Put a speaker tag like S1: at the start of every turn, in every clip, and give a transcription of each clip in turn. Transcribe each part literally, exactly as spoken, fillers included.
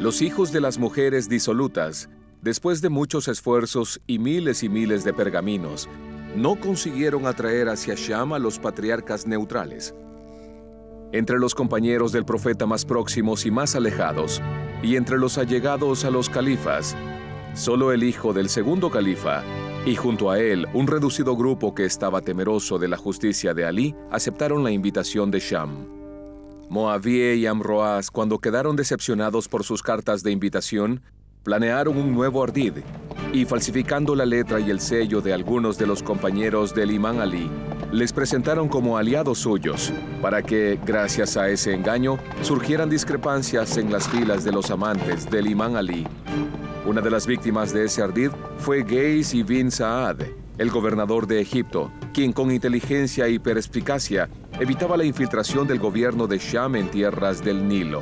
S1: Los hijos de las mujeres disolutas, después de muchos esfuerzos y miles y miles de pergaminos, no consiguieron atraer hacia Sham a los patriarcas neutrales. Entre los compañeros del profeta más próximos y más alejados, y entre los allegados a los califas, solo el hijo del segundo califa, y junto a él un reducido grupo que estaba temeroso de la justicia de Alí, aceptaron la invitación de Sham. Moavíe y Amroaz, cuando quedaron decepcionados por sus cartas de invitación, planearon un nuevo ardid, y falsificando la letra y el sello de algunos de los compañeros del imán Alí, les presentaron como aliados suyos, para que, gracias a ese engaño, surgieran discrepancias en las filas de los amantes del imán Alí. Una de las víctimas de ese ardid fue Geis ibn Saad, el gobernador de Egipto, quien con inteligencia y perspicacia evitaba la infiltración del gobierno de Sham en tierras del Nilo.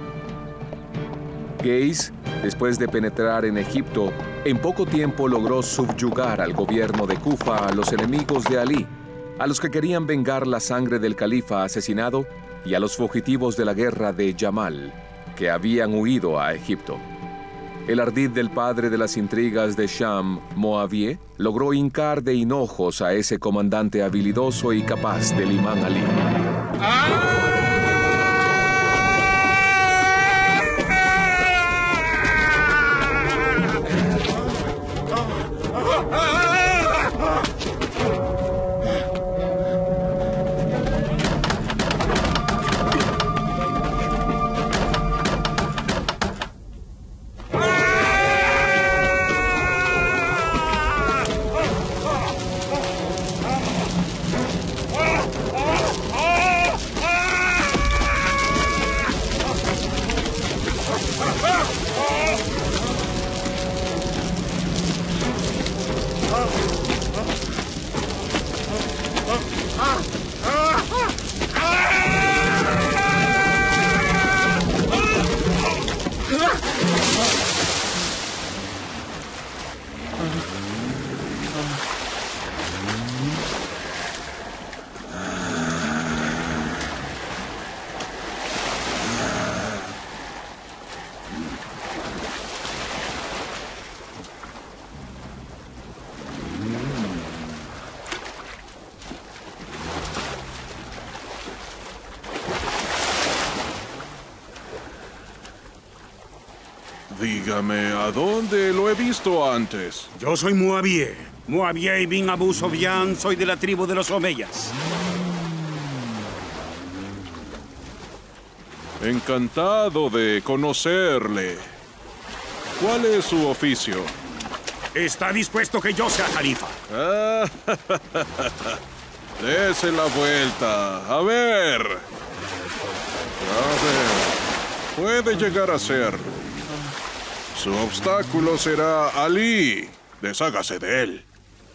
S1: Geis, después de penetrar en Egipto, en poco tiempo logró subyugar al gobierno de Kufa a los enemigos de Alí, a los que querían vengar la sangre del califa asesinado y a los fugitivos de la guerra de Yamal, que habían huido a Egipto. El ardid del padre de las intrigas de Sham, Moavíe, logró hincar de hinojos a ese comandante habilidoso y capaz del imán Alí.
S2: Dígame, ¿a dónde lo he visto antes?
S3: Yo soy Moavíe. Moavíe ibn Abu Sofyan, soy de la tribu de los Omeyas.
S2: Encantado de conocerle. ¿Cuál es su oficio?
S3: ¿Está dispuesto que yo sea califa?
S2: Ah, dese la vuelta. A ver. A ver. Puede llegar a serlo. Su obstáculo será Alí. Deshágase de él.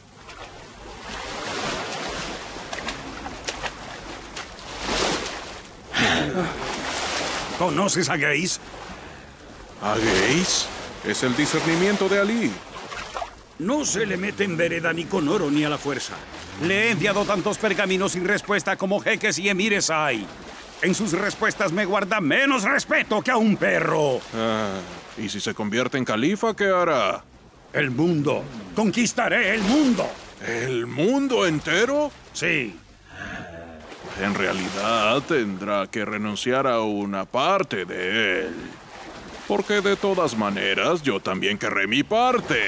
S3: ¿Conoces a Geis?
S2: ¿A Geis? Es el discernimiento de Alí.
S3: No se le mete en vereda ni con oro ni a la fuerza. Le he enviado tantos pergaminos sin respuesta como jeques y emires hay. En sus respuestas me guarda menos respeto que a un perro.
S2: Ah, ¿y si se convierte en califa, qué hará?
S3: El mundo. Conquistaré el mundo.
S2: ¿El mundo entero?
S3: Sí.
S2: En realidad tendrá que renunciar a una parte de él. Porque de todas maneras yo también querré mi parte.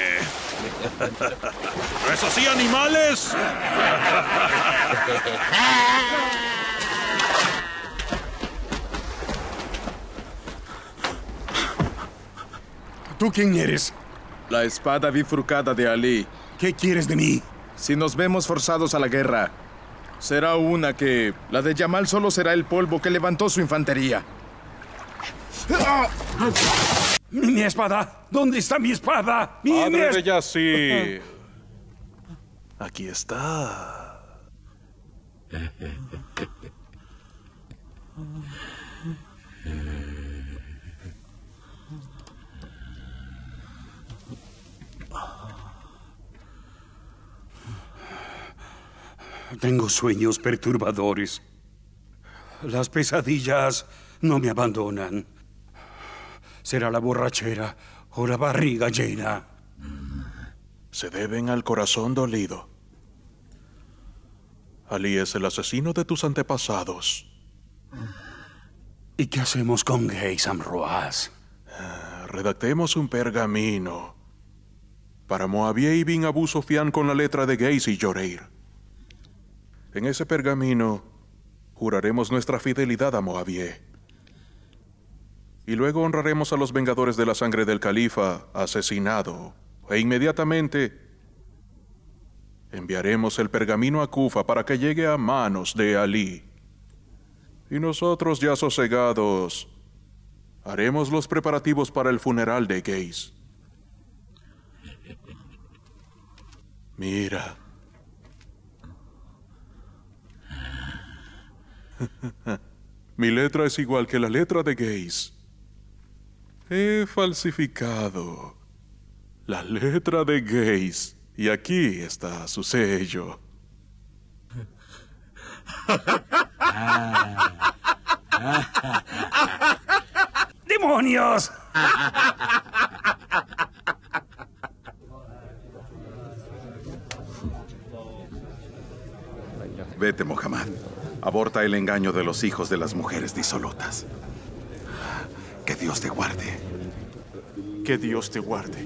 S2: ¿No es así, animales?
S3: ¿Tú quién eres?
S4: La espada bifurcada de Alí.
S3: ¿Qué quieres de mí?
S4: Si nos vemos forzados a la guerra, será una que... La de Yamal solo será el polvo que levantó su infantería.
S3: ¡Mi espada! ¿Dónde está mi espada? ¡Mi, mi
S2: Padre
S3: es...
S2: de Yasir. Aquí está.
S3: Tengo sueños perturbadores. Las pesadillas no me abandonan. ¿Será la borrachera o la barriga llena?
S2: Se deben al corazón dolido. Ali es el asesino de tus antepasados.
S3: ¿Y qué hacemos con Gaze Amroaz?
S2: Redactemos un pergamino para Moabié y Bin Abu Sofian con la letra de Gaze y Yoreir. En ese pergamino juraremos nuestra fidelidad a Moabié. Y luego honraremos a los vengadores de la sangre del califa asesinado. E inmediatamente enviaremos el pergamino a Kufa para que llegue a manos de Ali. Y nosotros, ya sosegados, haremos los preparativos para el funeral de Gaze. Mira. Mi letra es igual que la letra de Gaze. He falsificado la letra de Gaze y aquí está su sello.
S3: ¡Demonios!
S5: Vete, Muhammad. Aborta el engaño de los hijos de las mujeres disolutas. Que Dios te guarde.
S2: Que Dios te guarde.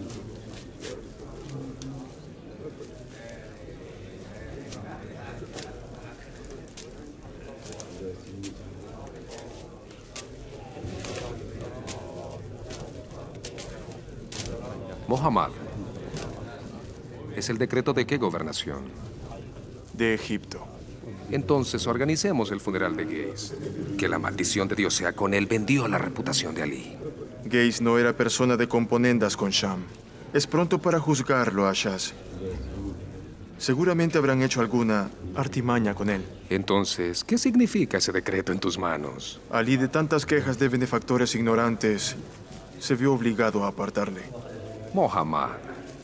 S1: Muhammad, ¿es el decreto de qué gobernación?
S2: De Egipto.
S1: Entonces organicemos el funeral de Gaze. Que la maldición de Dios sea con él. Vendió la reputación de Ali.
S4: Gaze no era persona de componendas con Sham. Es pronto para juzgarlo, Ashaz. Seguramente habrán hecho alguna artimaña con él.
S1: Entonces, ¿qué significa ese decreto en tus manos?
S4: Ali, de tantas quejas de benefactores ignorantes, se vio obligado a apartarle.
S1: Muhammad,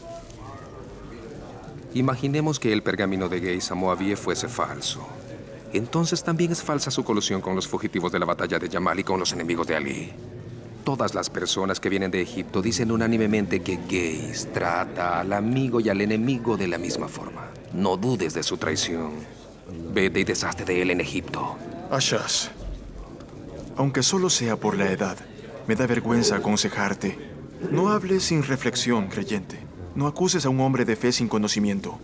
S1: imaginemos que el pergamino de Gaze a Moabié fuese falso. Entonces también es falsa su colusión con los fugitivos de la batalla de Yamal y con los enemigos de Ali. Todas las personas que vienen de Egipto dicen unánimemente que Gaze trata al amigo y al enemigo de la misma forma. No dudes de su traición. Vete y deshazte de él en Egipto.
S4: Ashaz, aunque solo sea por la edad, me da vergüenza aconsejarte. No hables sin reflexión, creyente. No acuses a un hombre de fe sin conocimiento.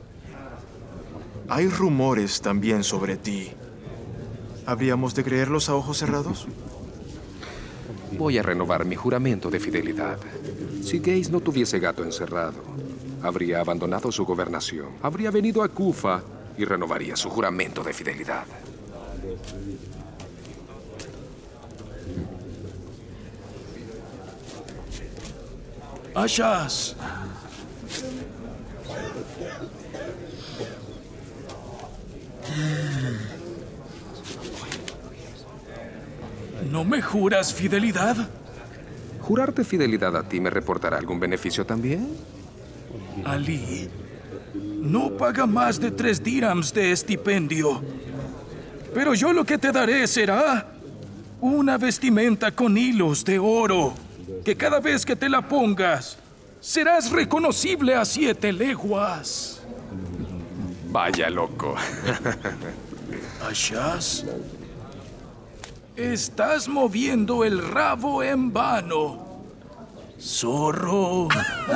S4: Hay rumores también sobre ti. ¿Habríamos de creerlos a ojos cerrados?
S1: Voy a renovar mi juramento de fidelidad. Si Gaze no tuviese gato encerrado, habría abandonado su gobernación, habría venido a Kufa y renovaría su juramento de fidelidad.
S6: Ashaz. ¿No me juras fidelidad?
S1: ¿Jurarte fidelidad a ti me reportará algún beneficio también?
S6: Ali no paga más de tres dirhams de estipendio. Pero yo lo que te daré será una vestimenta con hilos de oro, que cada vez que te la pongas, serás reconocible a siete leguas.
S1: Vaya loco.
S6: Ashaz, estás moviendo el rabo en vano, zorro.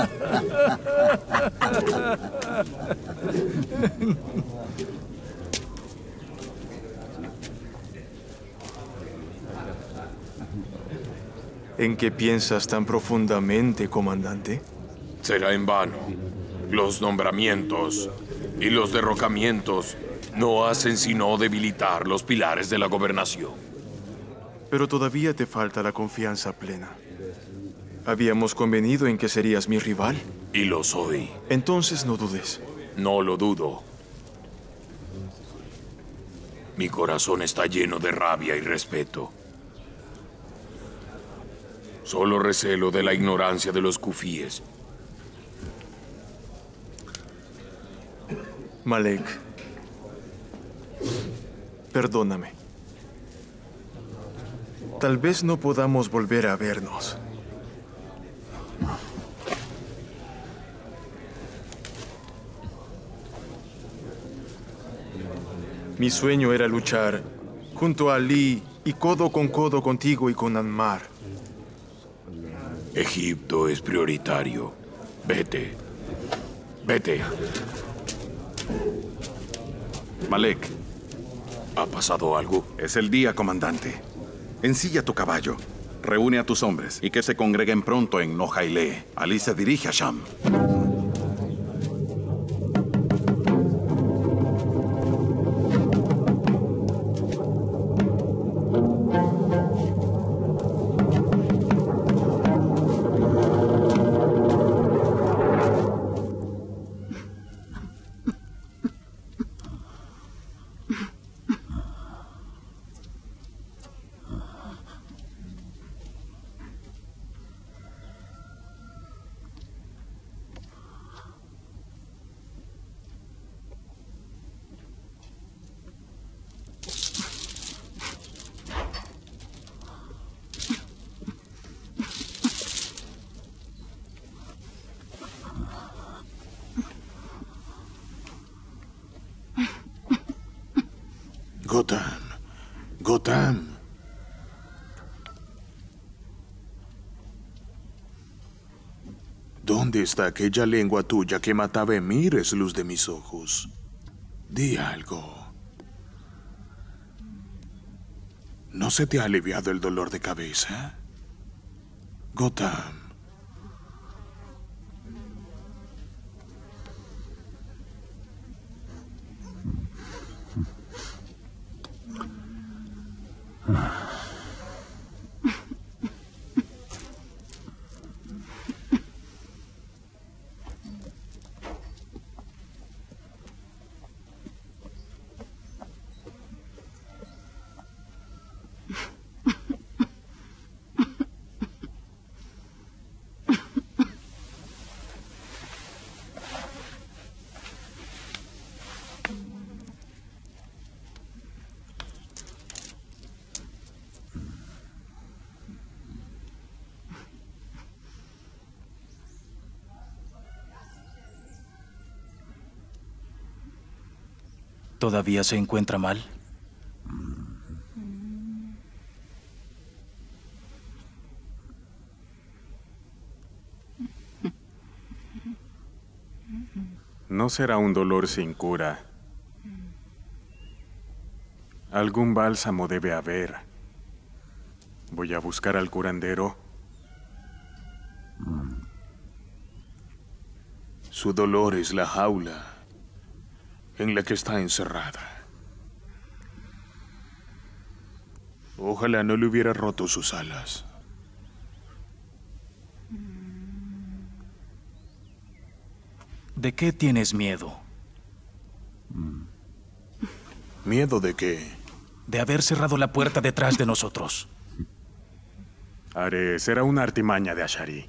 S4: ¿En qué piensas tan profundamente, comandante?
S7: Será en vano. Los nombramientos y los derrocamientos no hacen sino debilitar los pilares de la gobernación.
S4: Pero todavía te falta la confianza plena. Habíamos convenido en que serías mi rival.
S7: Y lo soy.
S4: Entonces no dudes.
S7: No lo dudo. Mi corazón está lleno de rabia y respeto. Solo recelo de la ignorancia de los kufíes.
S4: Malek, perdóname. Tal vez no podamos volver a vernos. Mi sueño era luchar junto a Ali y codo con codo contigo y con Anmar.
S7: Egipto es prioritario. Vete. Vete.
S5: Malek,
S7: ¿Ha pasado algo?
S5: es el día, comandante. Ensilla tu caballo. Reúne a tus hombres y que se congreguen pronto en Nojailé. Ali se dirige a Sham.
S7: Gotham. Gotham. ¿Dónde está aquella lengua tuya que mataba emires, luz de mis ojos? Di algo. ¿No se te ha aliviado el dolor de cabeza? Gotham.
S6: ¿Todavía se encuentra mal?
S8: No será un dolor sin cura. Algún bálsamo debe haber. Voy a buscar al curandero.
S7: Su dolor es la jaula en la que está encerrada. Ojalá no le hubiera roto sus alas.
S6: ¿De qué tienes miedo?
S7: ¿Miedo de qué?
S6: De haber cerrado la puerta detrás de nosotros.
S8: Ares, era una artimaña de Ashari.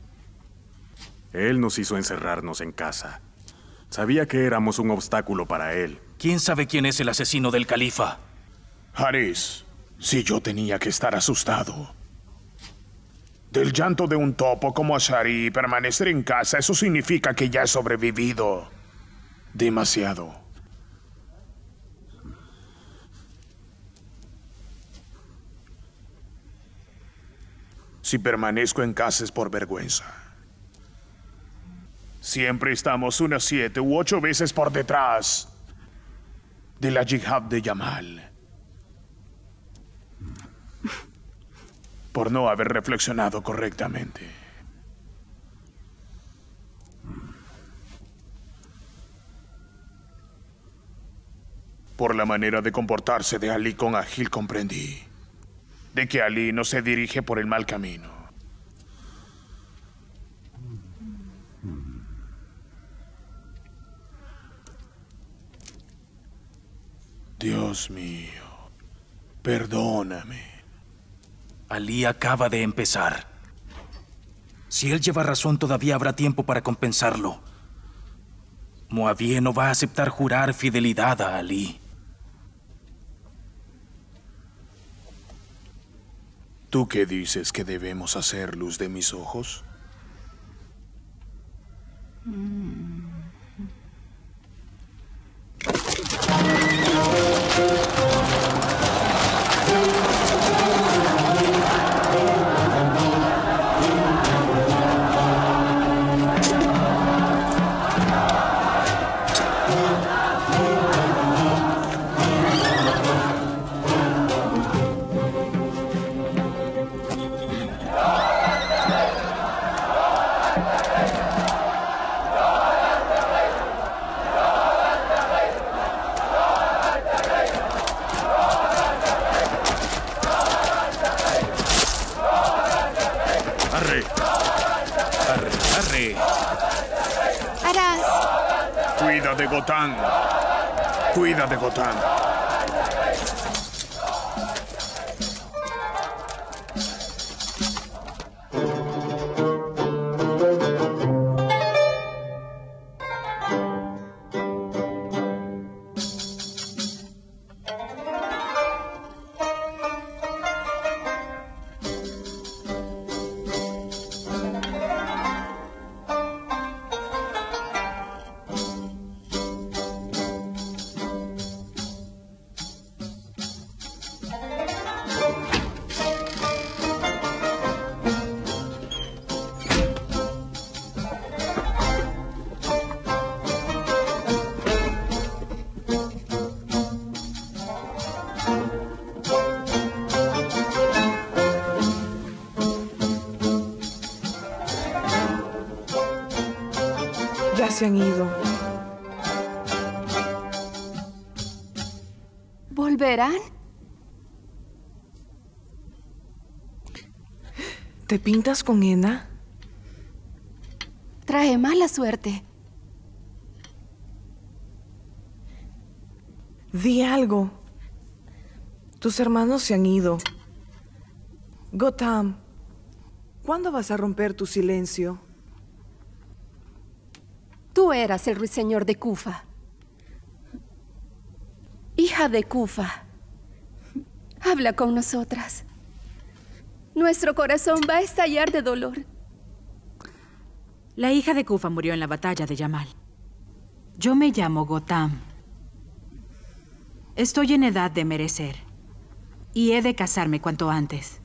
S8: Él nos hizo encerrarnos en casa. Sabía que éramos un obstáculo para él.
S6: ¿Quién sabe quién es el asesino del califa?
S7: Haris, si yo tenía que estar asustado. Del llanto de un topo como Ashari y permanecer en casa, eso significa que ya he sobrevivido. Demasiado. Si permanezco en casa es por vergüenza. Siempre estamos unas siete u ocho veces por detrás de la yihad de Yamal. Por no haber reflexionado correctamente. Por la manera de comportarse de Ali con Agil comprendí de que Ali no se dirige por el mal camino. Dios mío, perdóname.
S6: Ali acaba de empezar. Si él lleva razón, todavía habrá tiempo para compensarlo. Muawiya no va a aceptar jurar fidelidad a Ali.
S7: ¿Tú qué dices que debemos hacer, luz de mis ojos?
S3: Arre. Arre, arre.
S9: Harás.
S7: Cuida de Gotán. Cuida de Gotán.
S10: Ya se han ido.
S9: ¿Volverán?
S10: ¿Te pintas con henna?
S9: Trae mala suerte.
S10: Di algo. Tus hermanos se han ido. Gotham, ¿cuándo vas a romper tu silencio?
S9: Tú eras el ruiseñor de Kufa. Hija de Kufa, habla con nosotras. Nuestro corazón va a estallar de dolor.
S11: La hija de Kufa murió en la batalla de Yamal. Yo me llamo Gotham. Estoy en edad de merecer. Y he de casarme cuanto antes.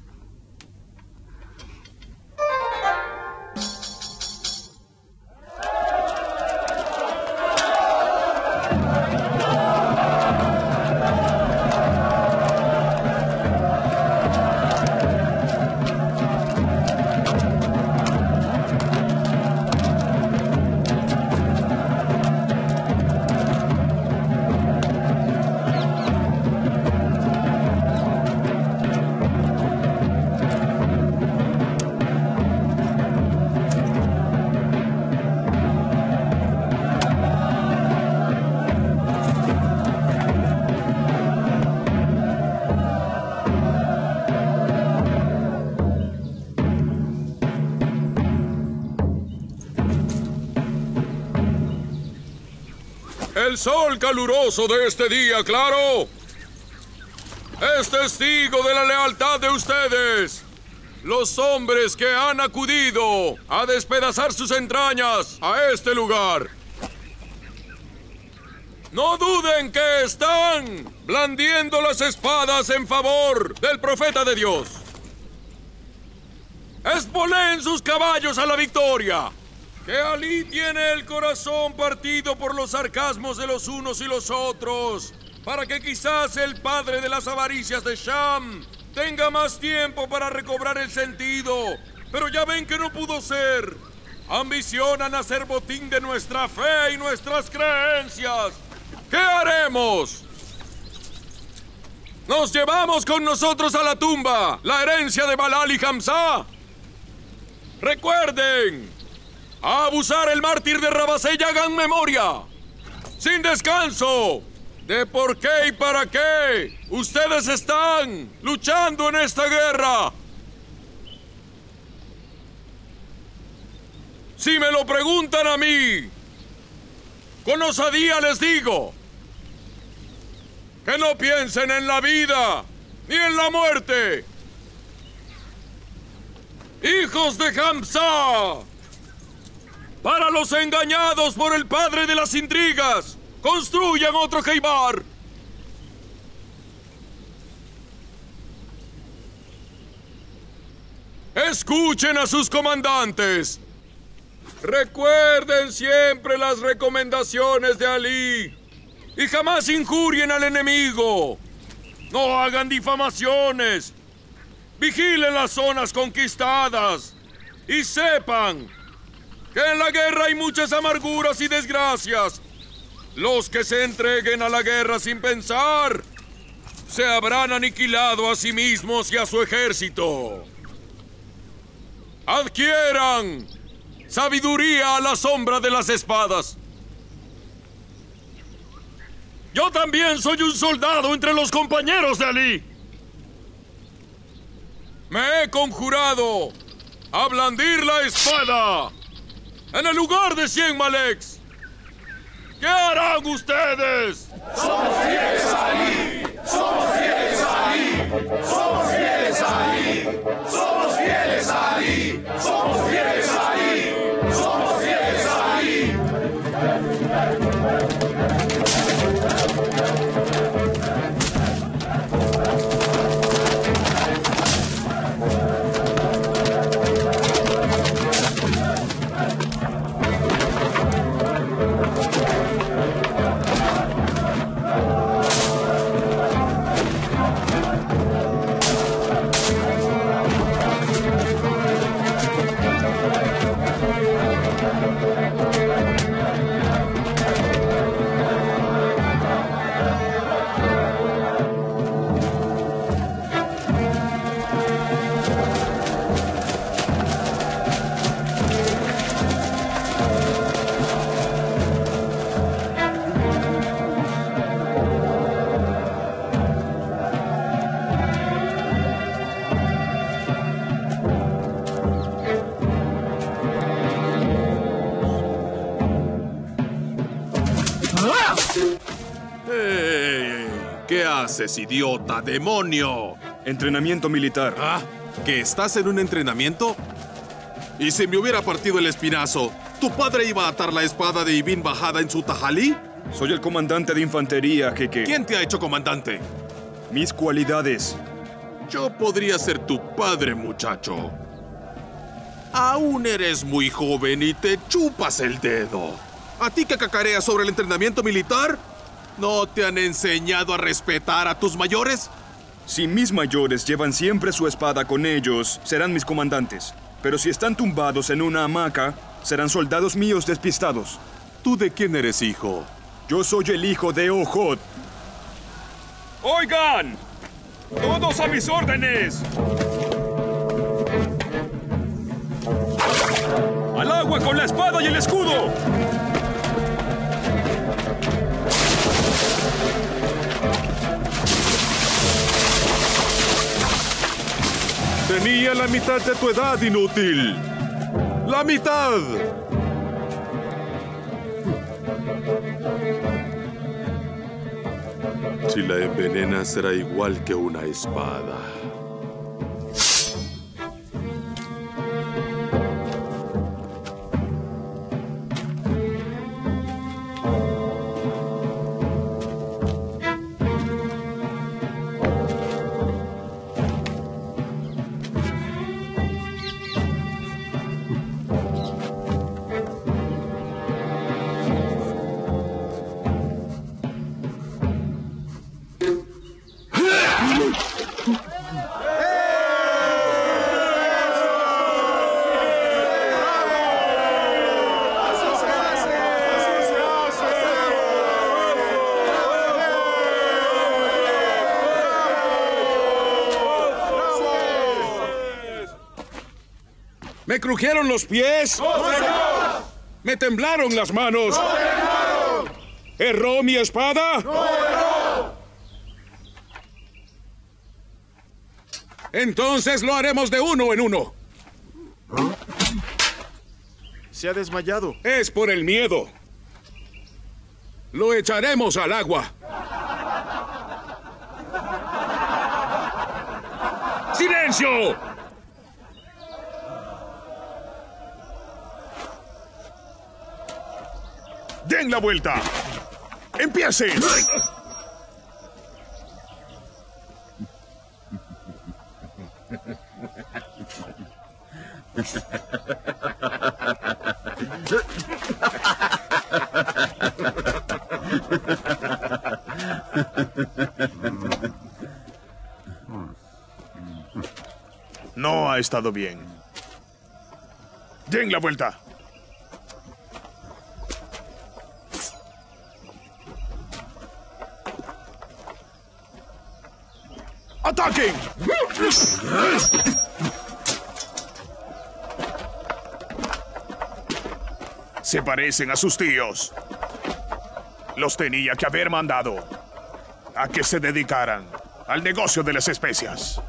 S1: El sol caluroso de este día, claro, es testigo de la lealtad de ustedes, los hombres que han acudido a despedazar sus entrañas a este lugar. No duden que están blandiendo las espadas en favor del profeta de Dios. Espoleen sus caballos a la victoria. Que Alí tiene el corazón partido por los sarcasmos de los unos y los otros, para que quizás el padre de las avaricias de Sham tenga más tiempo para recobrar el sentido. Pero ya ven que no pudo ser. Ambicionan hacer botín de nuestra fe y nuestras creencias. ¿Qué haremos? ¿Nos llevamos con nosotros a la tumba la herencia de Balal y Hamza? Recuerden, a abusar el mártir de Rabasé y hagan memoria, sin descanso, de por qué y para qué ustedes están luchando en esta guerra. Si me lo preguntan a mí, con osadía les digo que no piensen en la vida ni en la muerte, ¡Hijos de Hamza! ¡Para los engañados por el padre de las intrigas! ¡Construyan otro Khaybar! ¡Escuchen a sus comandantes! Recuerden siempre las recomendaciones de Ali y jamás injurien al enemigo. No hagan difamaciones. Vigilen las zonas conquistadas y sepan que en la guerra hay muchas amarguras y desgracias. Los que se entreguen a la guerra sin pensar se habrán aniquilado a sí mismos y a su ejército. Adquieran sabiduría a la sombra de las espadas. Yo también soy un soldado entre los compañeros de Ali. Me he conjurado a blandir la espada en el lugar de cien Maleks. ¿Qué harán ustedes?
S12: ¡Somos fieles a Ali! ¡Somos fieles a Ali! ¡Somos fieles a Ali! ¡Somos fieles a Ali! ¡Somos fieles a Ali! ¡Somos fieles a Ali!
S1: ¿Qué haces, idiota, demonio?
S13: Entrenamiento militar.
S1: ¿Ah? ¿Que estás en un entrenamiento? ¿Y si me hubiera partido el espinazo, tu padre iba a atar la espada de Ibn Bajada en su tajalí?
S13: Soy el comandante de infantería, jeque.
S1: ¿Quién te ha hecho comandante?
S13: Mis cualidades.
S1: Yo podría ser tu padre, muchacho. Aún eres muy joven y te chupas el dedo. ¿A ti que cacareas sobre el entrenamiento militar? ¿No te han enseñado a respetar a tus mayores?
S13: Si mis mayores llevan siempre su espada con ellos, serán mis comandantes. Pero si están tumbados en una hamaca, serán soldados míos despistados.
S1: ¿Tú de quién eres hijo?
S13: Yo soy el hijo de Ohod. ¡Oigan! ¡Todos a mis órdenes! ¡Al agua con la espada y el escudo!
S1: Tenía la mitad de tu edad, inútil. ¡La mitad! Si la envenenas, será igual que una espada.
S3: ¿Me crujieron los pies?
S12: ¡No, señor!
S3: ¿Me temblaron las manos?
S12: ¡No temblaron!
S3: ¿Erró mi espada?
S12: ¡No erró!
S3: Entonces lo haremos de uno en uno.
S4: Se ha desmayado.
S3: Es por el miedo. Lo echaremos al agua. ¡Silencio!
S7: ¡Den la vuelta! ¡Empiecen! No ha estado bien. ¡Den la vuelta! ¡Ataquen! Se parecen a sus tíos. Los tenía que haber mandado a que se dedicaran al negocio de las especias.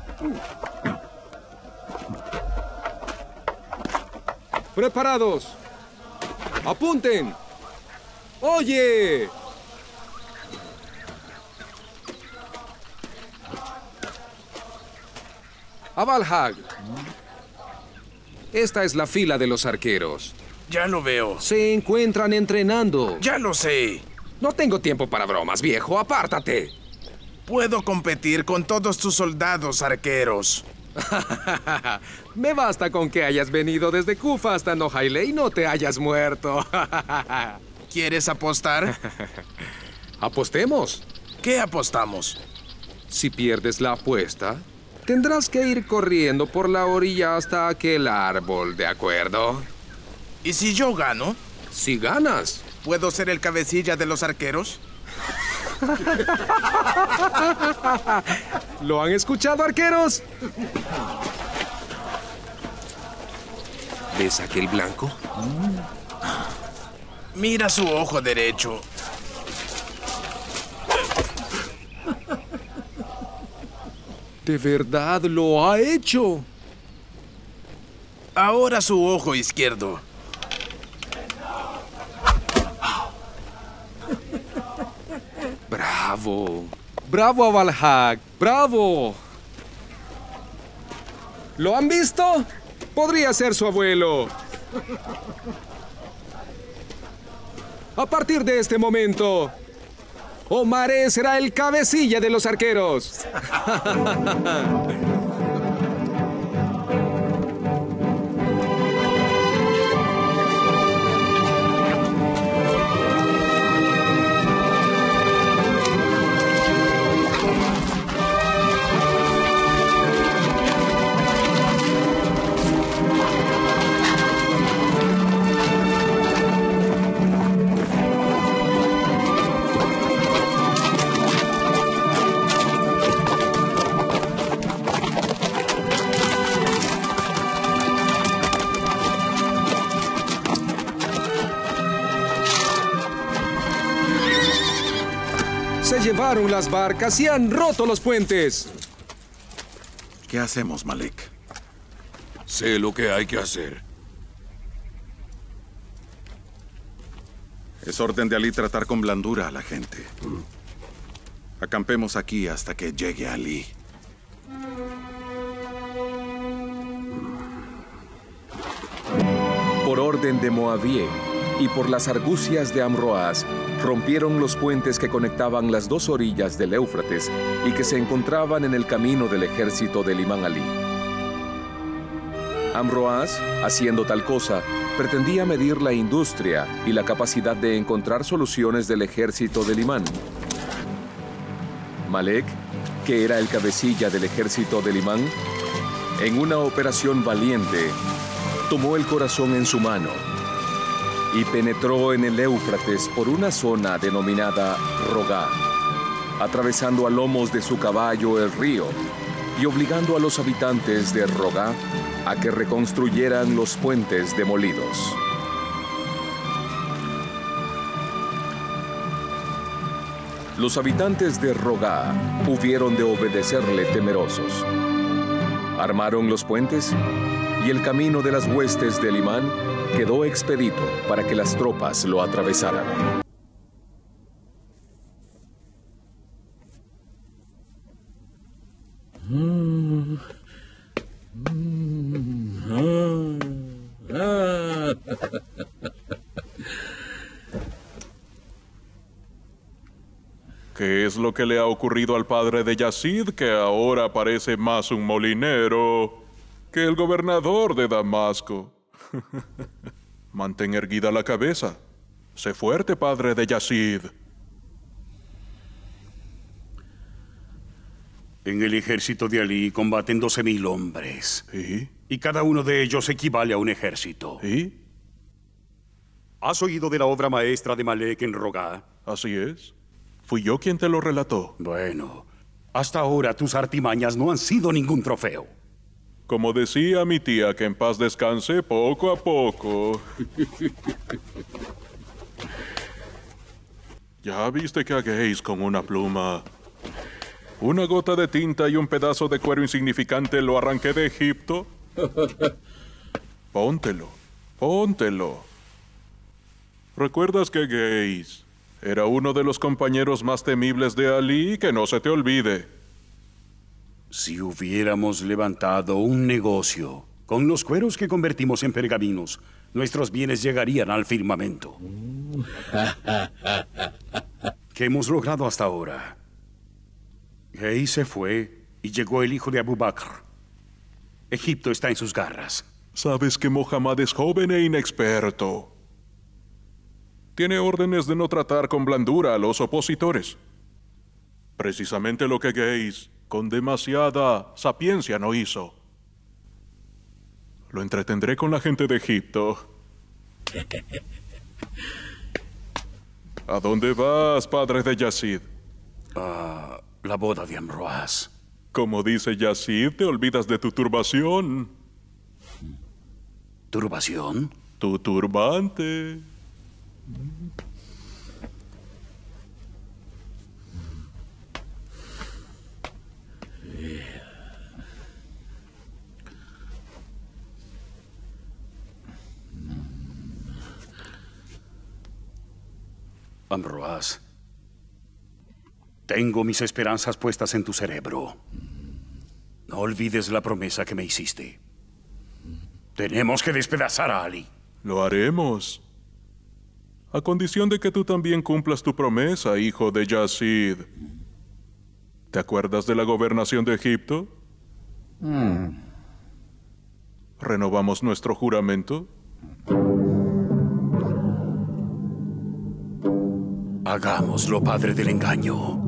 S1: ¡Preparados! ¡Apunten! ¡Oye! Avalhag. Esta es la fila de los arqueros.
S6: Ya lo veo.
S1: Se encuentran entrenando.
S6: Ya lo sé.
S1: No tengo tiempo para bromas, viejo. ¡Apártate!
S6: Puedo competir con todos tus soldados arqueros.
S1: Me basta con que hayas venido desde Kufa hasta Nohaile y no te hayas muerto.
S6: ¿Quieres apostar?
S1: Apostemos.
S6: ¿Qué apostamos?
S1: Si pierdes la apuesta, tendrás que ir corriendo por la orilla hasta aquel árbol, ¿de acuerdo?
S6: ¿Y si yo gano?
S1: Si ganas.
S6: ¿Puedo ser el cabecilla de los arqueros?
S1: ¿Lo han escuchado, arqueros? ¿Ves aquel blanco?
S6: Mira su ojo derecho.
S1: De verdad lo ha hecho.
S6: Ahora su ojo izquierdo.
S1: ¡Bravo! ¡Bravo, Avalhag! ¡Bravo! ¿Lo han visto? Podría ser su abuelo. A partir de este momento, Omaré será el cabecilla de los arqueros. Se llevaron las barcas y han roto los puentes.
S5: ¿Qué hacemos, Malek?
S3: Sé lo que hay que hacer.
S5: Es orden de Ali tratar con blandura a la gente. Acampemos aquí hasta que llegue Ali.
S1: Por orden de Moabié y por las argucias de Amroaz, rompieron los puentes que conectaban las dos orillas del Éufrates y que se encontraban en el camino del ejército del imán Ali. Amroaz, haciendo tal cosa, pretendía medir la industria y la capacidad de encontrar soluciones del ejército del imán. Malek, que era el cabecilla del ejército del imán, en una operación valiente, tomó el corazón en su mano y penetró en el Éufrates por una zona denominada Rogá, atravesando a lomos de su caballo el río y obligando a los habitantes de Rogá a que reconstruyeran los puentes demolidos. Los habitantes de Rogá hubieron de obedecerle temerosos. Armaron los puentes y el camino de las huestes del imán quedó expedito para que las tropas lo atravesaran.
S2: ¿Qué es lo que le ha ocurrido al padre de Yazid, que ahora parece más un molinero que el gobernador de Damasco? Mantén erguida la cabeza. Sé fuerte, padre de Yazid.
S3: En el ejército de Ali combaten doce mil hombres.
S2: ¿Y?
S3: Y cada uno de ellos equivale a un ejército.
S2: ¿Y?
S3: ¿Has oído de la obra maestra de Malek en Rogá?
S2: Así es. Fui yo quien te lo relató.
S3: Bueno, hasta ahora tus artimañas no han sido ningún trofeo.
S2: Como decía mi tía, que en paz descanse poco a poco. ¿Ya viste que hagáis con una pluma? Una gota de tinta y un pedazo de cuero insignificante lo arranqué de Egipto. Póntelo, póntelo. ¿Recuerdas que Geis era uno de los compañeros más temibles de Ali? Que no se te olvide.
S3: Si hubiéramos levantado un negocio con los cueros que convertimos en pergaminos, nuestros bienes llegarían al firmamento. ¿Qué hemos logrado hasta ahora? Geis se fue y llegó el hijo de Abu Bakr. Egipto está en sus garras.
S2: Sabes que Mohammad es joven e inexperto. Tiene órdenes de no tratar con blandura a los opositores. Precisamente lo que Geis, con demasiada sapiencia, no hizo. Lo entretendré con la gente de Egipto. ¿A dónde vas, padre de Yazid?
S3: A la boda de Amroaz.
S2: Como dice Yazid, te olvidas de tu turbación.
S3: ¿Turbación?
S2: Tu turbante.
S3: Amroaz, tengo mis esperanzas puestas en tu cerebro. No olvides la promesa que me hiciste. Tenemos que despedazar a Ali.
S2: Lo haremos. A condición de que tú también cumplas tu promesa, hijo de Yazid. ¿Te acuerdas de la gobernación de Egipto? Mm. ¿Renovamos nuestro juramento?
S3: Hagámoslo, padre del engaño.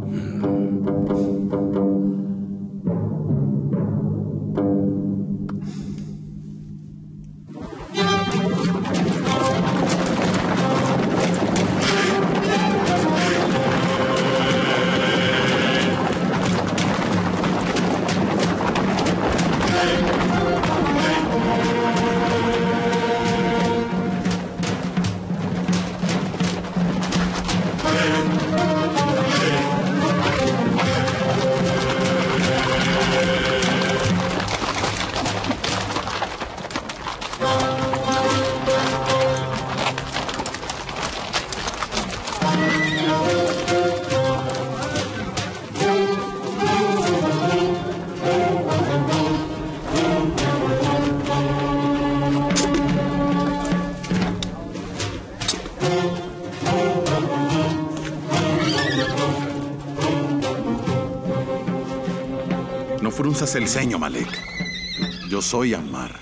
S5: No frunzas el ceño, Malek. Yo soy Ammar.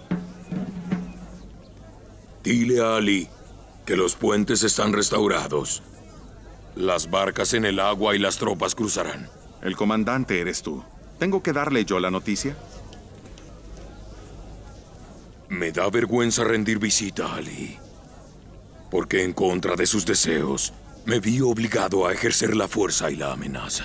S14: Dile a Ali que los puentes están restaurados. Las barcas en el agua y las tropas cruzarán.
S5: El comandante eres tú. ¿Tengo que darle yo la noticia?
S14: Me da vergüenza rendir visita a Ali, porque en contra de sus deseos, me vi obligado a ejercer la fuerza y la amenaza.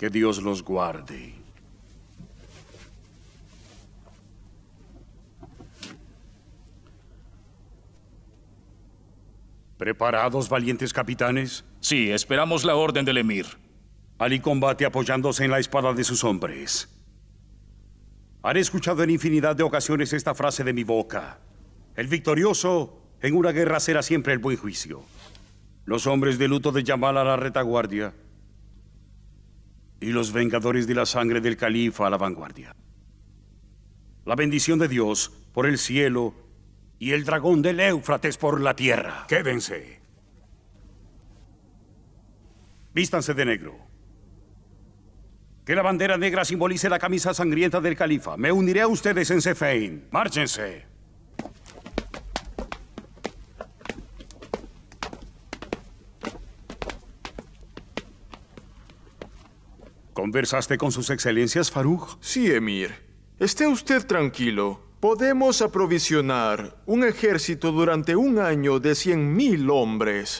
S3: Que Dios los guarde. ¿Preparados, valientes capitanes?
S6: Sí, esperamos la orden del emir.
S3: Ali combate apoyándose en la espada de sus hombres. Han escuchado en infinidad de ocasiones esta frase de mi boca. El victorioso en una guerra será siempre el buen juicio. Los hombres de luto de Yamal a la retaguardia y los vengadores de la sangre del califa a la vanguardia. La bendición de Dios por el cielo y el dragón del Éufrates por la tierra. Quédense. Vístanse de negro. Que la bandera negra simbolice la camisa sangrienta del califa. Me uniré a ustedes en Cefein. Márchense. ¿Conversaste con sus excelencias, Faruk?
S4: Sí, emir. Esté usted tranquilo. Podemos aprovisionar un ejército durante un año de cien mil hombres.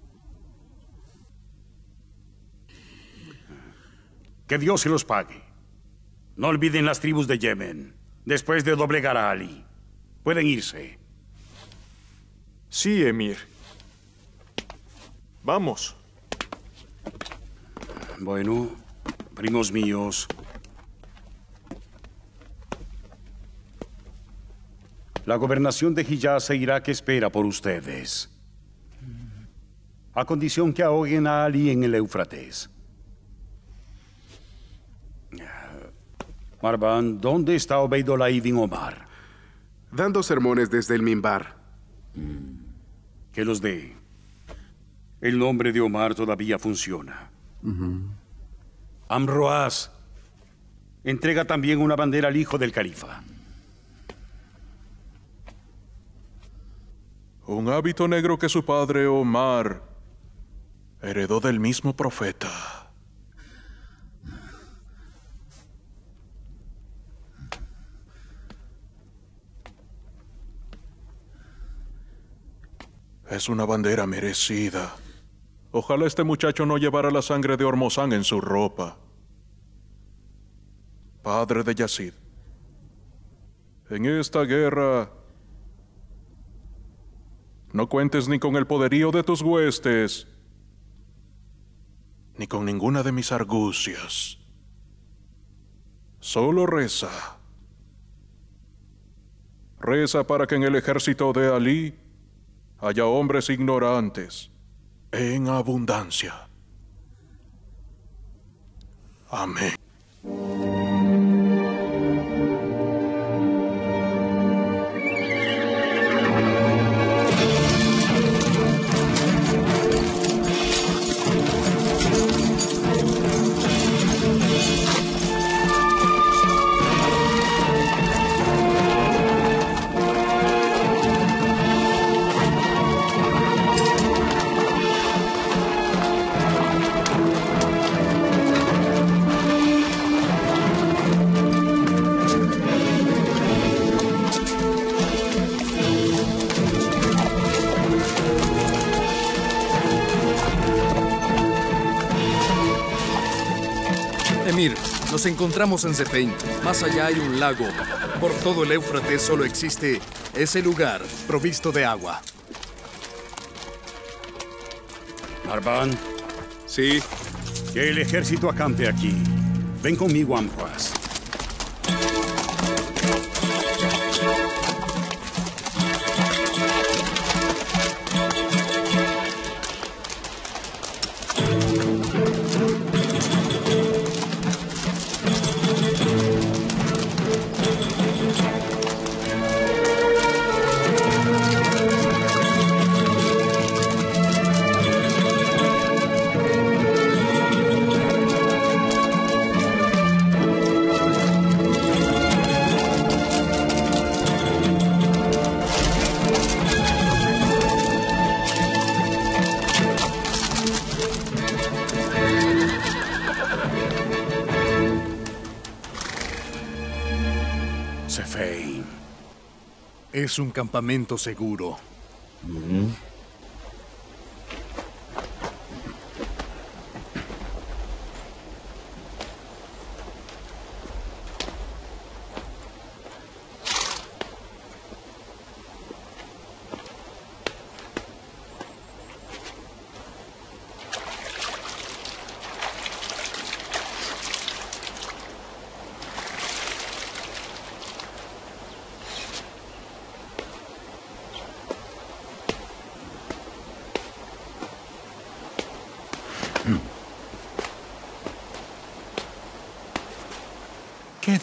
S3: Que Dios se los pague. No olviden las tribus de Yemen. Después de doblegar a Ali, pueden irse.
S4: Sí, emir. Vamos.
S3: Bueno, primos míos. La gobernación de Hiyaz e Irak espera por ustedes, a condición que ahoguen a Ali en el Éufrates. Marwan, ¿dónde está Obeidollah ibn Omar?
S15: Dando sermones desde el mimbar.
S3: Que los dé. El nombre de Omar todavía funciona. Uh-huh. Amroaz, entrega también una bandera al hijo del califa.
S2: Un hábito negro que su padre Omar heredó del mismo profeta. Es una bandera merecida. Ojalá este muchacho no llevara la sangre de Ormozán en su ropa. Padre de Yazid, en esta guerra no cuentes ni con el poderío de tus huestes, ni con ninguna de mis argucias. Solo reza. Reza para que en el ejército de Ali haya hombres ignorantes en abundancia. Amén.
S16: Emir, nos encontramos en Cefein. Más allá hay un lago. Por todo el Éufrates solo existe ese lugar provisto de agua.
S3: Marwan.
S15: Sí.
S3: Que el ejército acampe aquí. Ven conmigo, Amroaz.
S16: Cefein. Es un campamento seguro. Mm-hmm.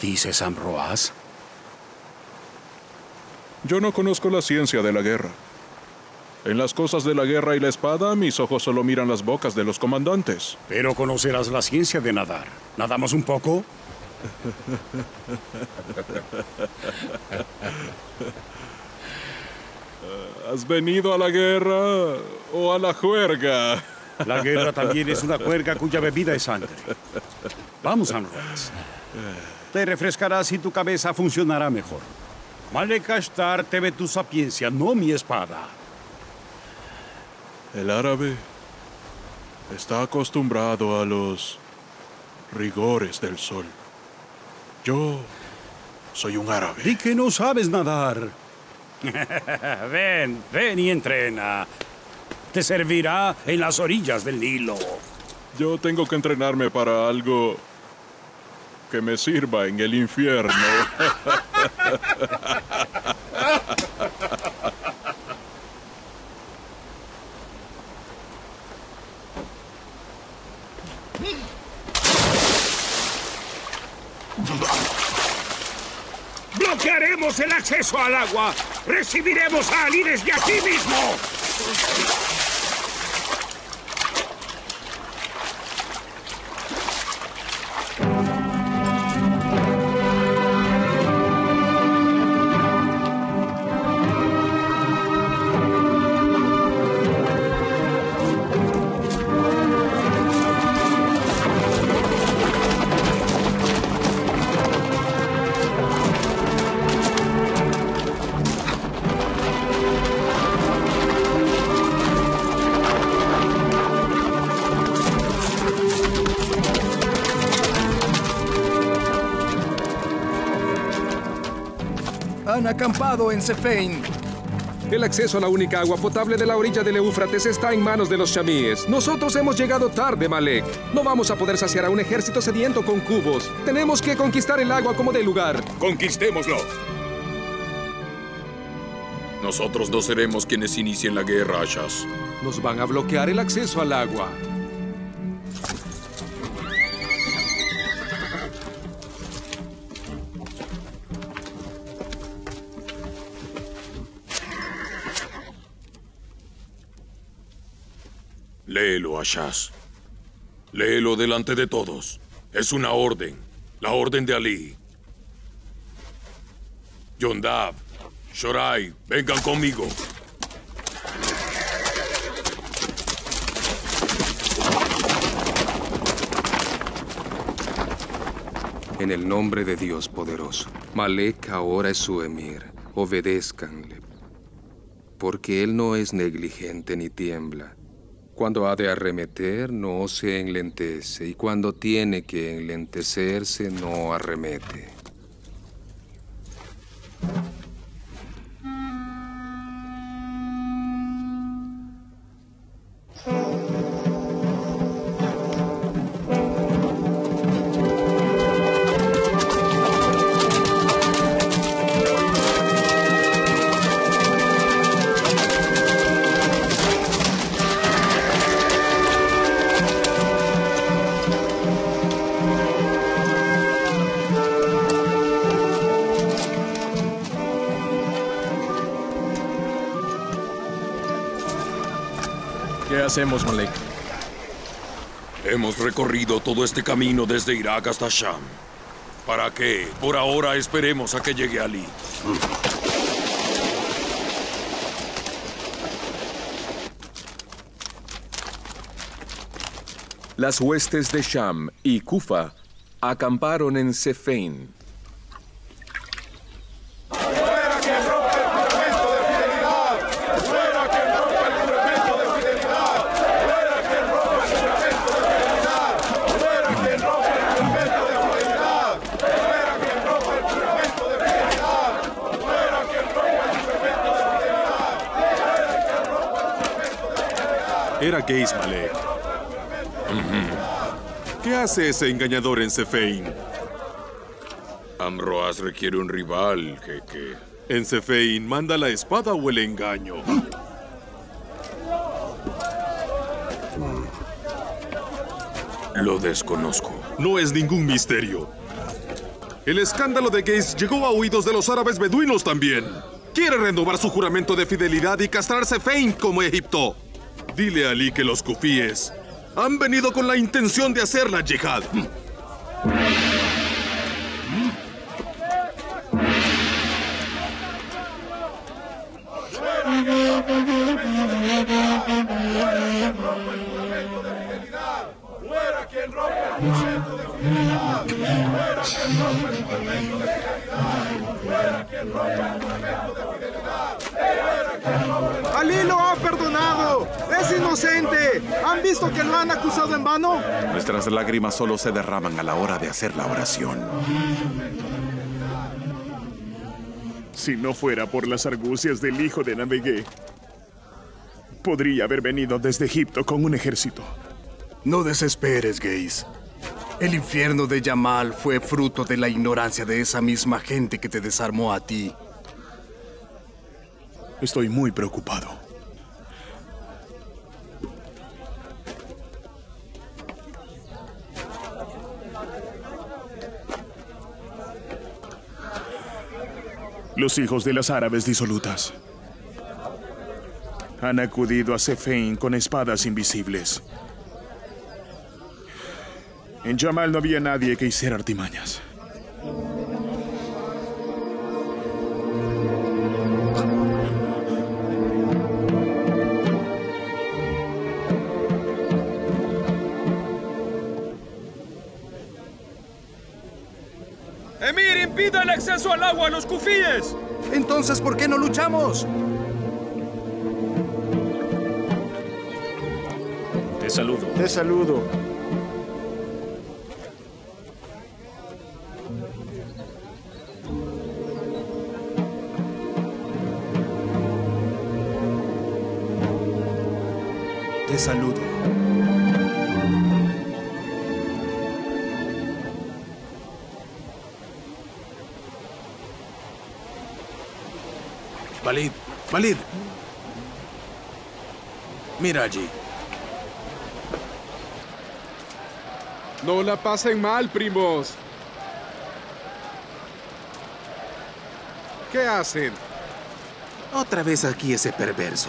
S3: dices, Amroaz?
S2: Yo no conozco la ciencia de la guerra. En las cosas de la guerra y la espada, mis ojos solo miran las bocas de los comandantes.
S3: Pero conocerás la ciencia de nadar. ¿Nadamos un poco?
S2: ¿Has venido a la guerra o a la juerga?
S3: La guerra también es una juerga cuya bebida es sangre. Vamos, Amroaz. Te refrescarás y tu cabeza funcionará mejor. Malek Ashtar teme tu sapiencia, no mi espada.
S2: El árabe está acostumbrado a los rigores del sol. Yo soy un árabe.
S3: Di que no sabes nadar. Ven, ven y entrena. Te servirá en las orillas del Nilo.
S2: Yo tengo que entrenarme para algo que me sirva en el infierno.
S3: ¡Bloquearemos el acceso al agua! ¡Recibiremos a Ali desde aquí mismo!
S16: Han acampado en Sefein.
S17: El acceso a la única agua potable de la orilla del Éufrates está en manos de los chamíes. Nosotros hemos llegado tarde, Malek. No vamos a poder saciar a un ejército sediento con cubos. Tenemos que conquistar el agua como dé lugar.
S14: ¡Conquistémoslo! Nosotros no seremos quienes inicien la guerra, Ashas.
S17: Nos van a bloquear el acceso al agua.
S14: Léelo, Ashas. Léelo delante de todos. Es una orden. La orden de Ali. Yondav, Shorai, vengan conmigo.
S17: En el nombre de Dios poderoso, Malek ahora es su emir. Obedézcanle. Porque él no es negligente ni tiembla. Cuando ha de arremeter, no se enlentece, y cuando tiene que enlentecerse, no arremete.
S16: ¿Qué hacemos, Malek?
S14: Hemos recorrido todo este camino desde Irak hasta Sham. ¿Para qué? Por ahora esperemos a que llegue Ali.
S1: Las huestes de Sham y Kufa acamparon en Sefein.
S5: Era Geis Malek. ¿Qué hace ese engañador en Sefein?
S14: Amroaz requiere un rival, jeque.
S5: En Sefein, ¿manda la espada o el engaño?
S14: Lo desconozco.
S5: No es ningún misterio.
S18: El escándalo de Gaze llegó a oídos de los árabes beduinos también. Quiere renovar su juramento de fidelidad y castrarse Sefain como Egipto. Dile a Ali que los kufíes han venido con la intención de hacer la yihad.
S12: ¡Muera quien rompe el juramento de fidelidad! ¡Muera quien rompe el juramento de fidelidad! ¡Muera quien rompe el juramento de fidelidad! ¡Muera quien rompe el...
S19: ¡Ali lo ha perdonado! ¡Es inocente! ¿Han visto que lo han acusado en vano?
S5: Nuestras lágrimas solo se derraman a la hora de hacer la oración.
S7: Si no fuera por las argucias del hijo de Navegué, podría haber venido desde Egipto con un ejército.
S16: No desesperes, Gaze. El infierno de Jamal fue fruto de la ignorancia de esa misma gente que te desarmó a ti.
S7: Estoy muy preocupado. Los hijos de las árabes disolutas han acudido a Sefain con espadas invisibles. En Jamal no había nadie que hiciera artimañas.
S20: ¡Emir, impida el acceso al agua a los kufíes!
S16: Entonces, ¿por qué no luchamos?
S3: Te saludo.
S4: Te saludo.
S16: Te saludo.
S3: Walid, Walid. Mira allí.
S15: No la pasen mal, primos. ¿Qué hacen?
S21: Otra vez aquí ese perverso.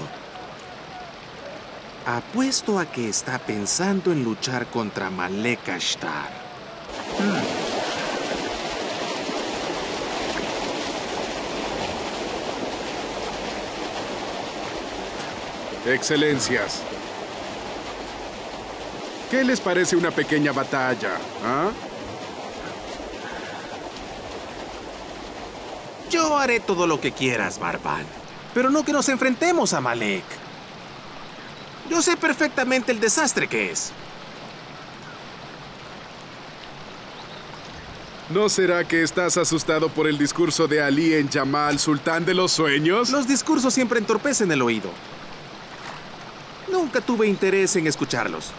S21: Apuesto a que está pensando en luchar contra Malek Ashtar.
S15: Excelencias. ¿Qué les parece una pequeña batalla? ¿Ah?
S21: Yo haré todo lo que quieras, Barban. Pero no que nos enfrentemos a Malek. Yo sé perfectamente el desastre que es.
S15: ¿No será que estás asustado por el discurso de Ali en Jamal, sultán de los sueños?
S21: Los discursos siempre entorpecen el oído. Nunca tuve interés en escucharlos.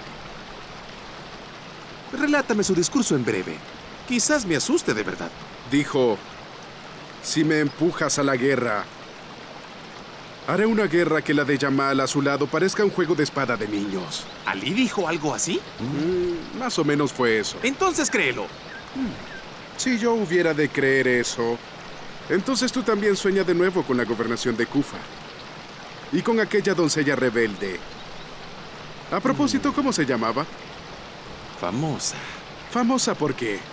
S21: Relátame su discurso en breve. Quizás me asuste de verdad.
S15: Dijo, si me empujas a la guerra, haré una guerra que la de Jamal a su lado parezca un juego de espada de niños.
S21: ¿Ali dijo algo así?
S15: Mm, más o menos fue eso.
S21: Entonces créelo.
S15: Mm. Si yo hubiera de creer eso, entonces tú también sueñas de nuevo con la gobernación de Kufa. Y con aquella doncella rebelde. A propósito, ¿cómo se llamaba?
S21: Famosa.
S15: ¿Famosa por qué?